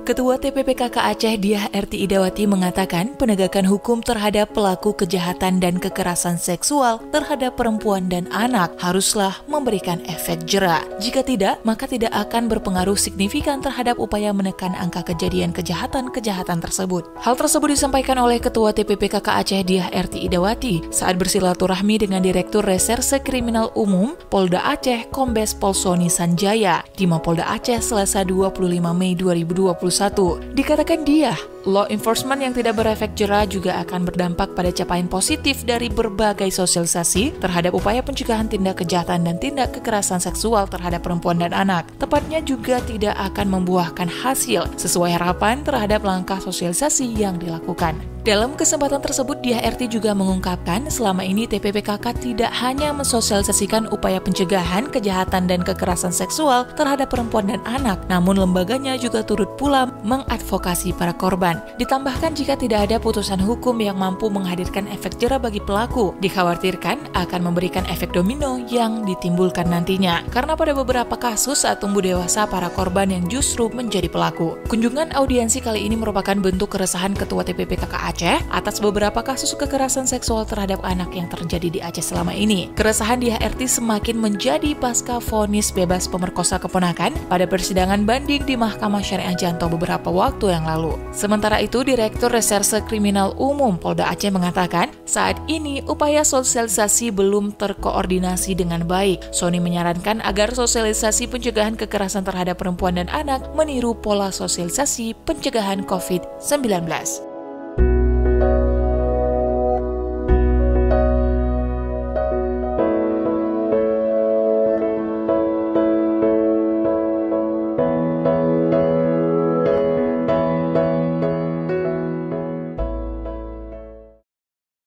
Ketua TPPKK Aceh Diah Erti Idawati mengatakan penegakan hukum terhadap pelaku kejahatan dan kekerasan seksual terhadap perempuan dan anak haruslah memberikan efek jera. Jika tidak, maka tidak akan berpengaruh signifikan terhadap upaya menekan angka kejadian kejahatan-kejahatan tersebut. Hal tersebut disampaikan oleh Ketua TPPKK Aceh Diah Erti Idawati saat bersilaturahmi dengan Direktur Reserse Kriminal Umum Polda Aceh Kombes Pol Sony Sanjaya di Mapolda Aceh Selasa 25 Mei 2021. Dikatakan dia, law enforcement yang tidak berefek jera juga akan berdampak pada capaian positif dari berbagai sosialisasi terhadap upaya pencegahan tindak kejahatan dan tindak kekerasan seksual terhadap perempuan dan anak. Tepatnya juga tidak akan membuahkan hasil sesuai harapan terhadap langkah sosialisasi yang dilakukan. Dalam kesempatan tersebut, Diah Erti juga mengungkapkan selama ini TPPKK tidak hanya mensosialisasikan upaya pencegahan kejahatan dan kekerasan seksual terhadap perempuan dan anak, namun lembaganya juga turut pula mengadvokasi para korban. Ditambahkan jika tidak ada putusan hukum yang mampu menghadirkan efek jera bagi pelaku, dikhawatirkan akan memberikan efek domino yang ditimbulkan nantinya. Karena pada beberapa kasus saat tumbuh dewasa para korban yang justru menjadi pelaku. Kunjungan audiensi kali ini merupakan bentuk keresahan Ketua TPPKK Aceh atas beberapa kasus kekerasan seksual terhadap anak yang terjadi di Aceh selama ini. Keresahan Diah Erti semakin menjadi pasca vonis bebas pemerkosa keponakan pada persidangan banding di Mahkamah Syariah Janto beberapa waktu yang lalu. Sementara itu, Direktur Reserse Kriminal Umum Polda Aceh mengatakan, saat ini upaya sosialisasi belum terkoordinasi dengan baik. Sony menyarankan agar sosialisasi pencegahan kekerasan terhadap perempuan dan anak meniru pola sosialisasi pencegahan COVID-19.